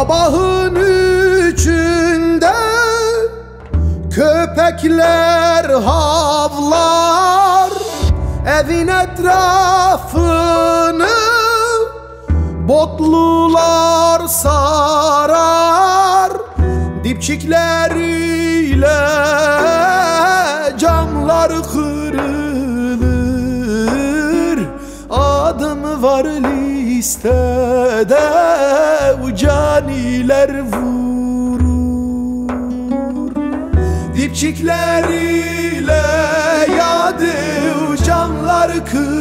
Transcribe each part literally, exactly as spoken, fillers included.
Sabahın üçünde köpekler havlar, evin etrafını botlular sarar. Dipçikleriyle camlar kırılır, adım var listede, caniler vurur. Dipçikleriyle yadı camlar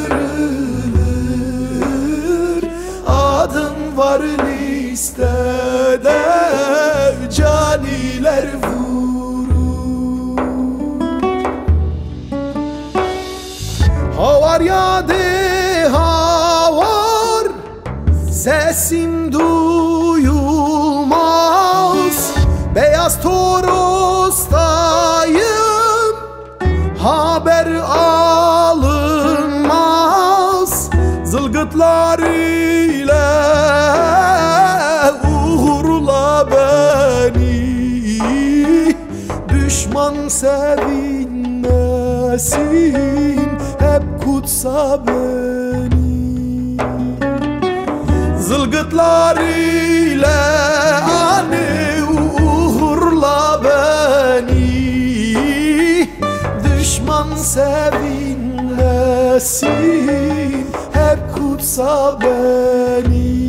kırılır, adım var listede, caniler vurur. Havar yadı havar, sesim duyulmaz. Beyaz Toros'tayım, haber alınmaz. Zılgıtlar ile uğurla beni, düşman sevinmesin, hep kutsa beni. Zılgıtlar ile anı uğurla beni, düşman sevinmesin, hep kutsa beni.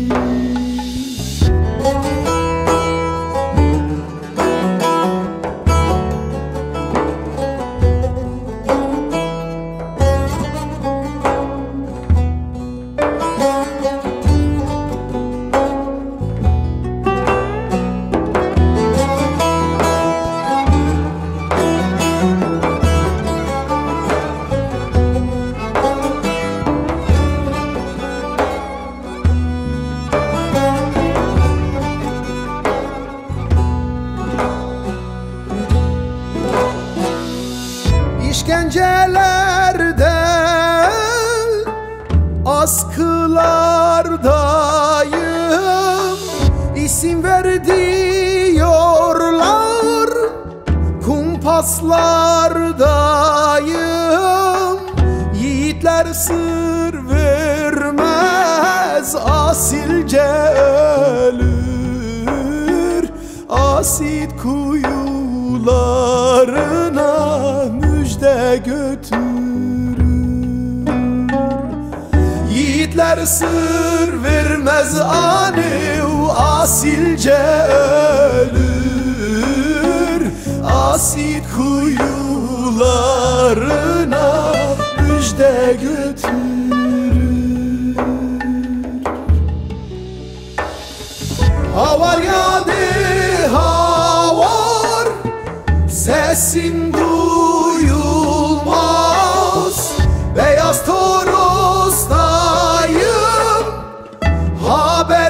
İşkencelerde, askılardayım, isim verdiyorlar, kumpaslardayım. Yiğitler sır vermez, asilce ölür, asit kuyularına müjde götürür. Yiğitler sır vermez, anı asilce ölür, asit kuyularına müjde götürür. Havar yadı havar, sesim duyulmaz. Beyaz Toros'tayım, haber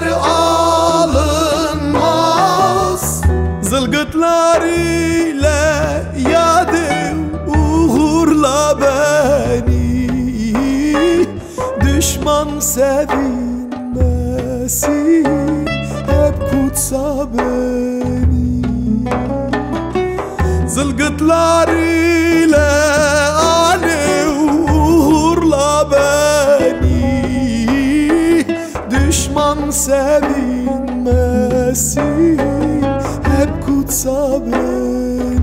alınmaz. Zılgıtlar ile yadı uğurla beni, düşman sevinmesin, hep kutsa beni. Zılgıtlar ile anı uğurla beni, düşman sevinmesin, hep kutsa beni.